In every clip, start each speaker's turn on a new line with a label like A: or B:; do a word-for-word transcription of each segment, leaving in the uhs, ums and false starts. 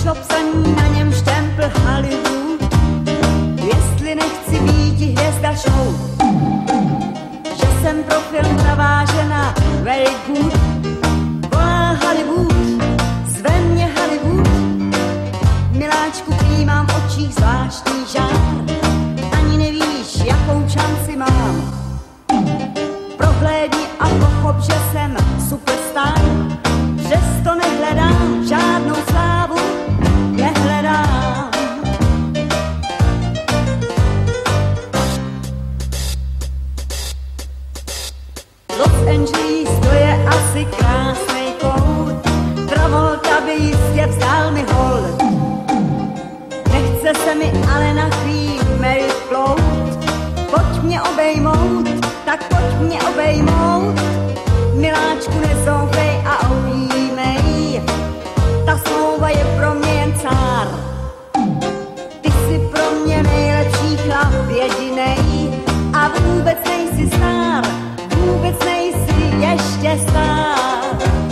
A: Přišlo psaní, na něm štempl Hollywood. Jestli nechci být hvězda show, že jsem pro film pravá žena, very good. Volá Hollywood, zve mě Hollywood. Miláčku, prý mám v očích zvláštní žár. Ani nevíš, jakou šanci mám. Prohlédni a pochop, že jsem superstar. Přesto nehledám žádnou slávu, nehledám. Los Angeles, to je asi krásnej kout. Travolta by jistě vzdal mi hold. Nechce se mi ale na chvíli Mary plout. Pojď mě obejmout, tak pojď mě obejmout. Miláčku, nezoufej a objímej. Ta smlouva je pro mě jen cár. Ty jsi pro mě nejlepší chlap jedinej. A vůbec nejsi star, vůbec nejsi ještě star.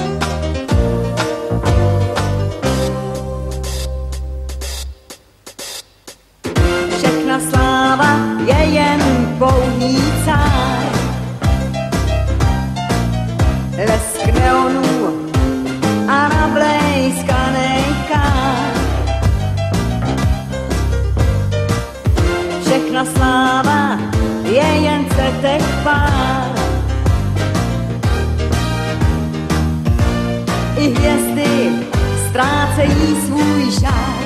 A: Všechna sláva je jen pouhý cár. Lesk neonů a nablejskanej kár. Všechna sláva je jen cetek pár. I hvězdy ztrácejí svůj žár.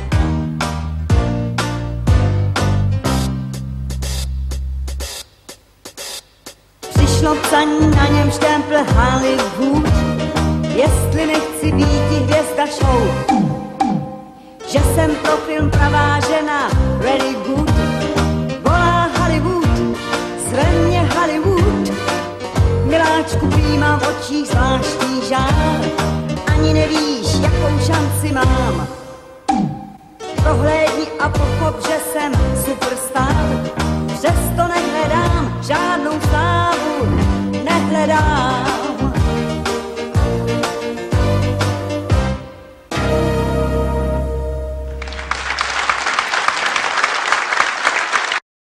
A: Přišlo psaní, na něm štempl Hollywood. Jestli nechci být hvězda show, že jsem pro film pravá žena, very good. Volá Hollywood, zve mě Hollywood. Miláčku, prý mám v očích zvláštní žár. Ani nevíš, jakou šanci mám. Prohlédni a pochop, že jsem superstar. Přesto nehledám